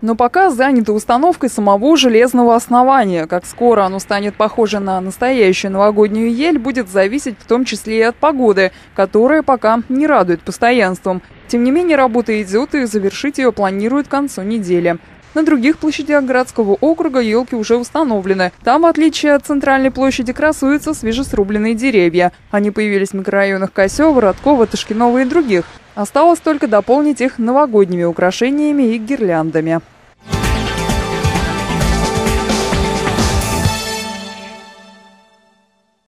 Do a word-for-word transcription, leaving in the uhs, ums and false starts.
Но пока занято установкой самого железного основания. Как скоро оно станет похоже на настоящую новогоднюю ель, будет зависеть в том числе и от погоды, которая пока не радует постоянством. Тем не менее, работа идет, и завершить ее планируют к концу недели. На других площадях городского округа елки уже установлены. Там, в отличие от центральной площади, красуются свежесрубленные деревья. Они появились в микрорайонах Косева, Родкова, Тышкинова и других. Осталось только дополнить их новогодними украшениями и гирляндами.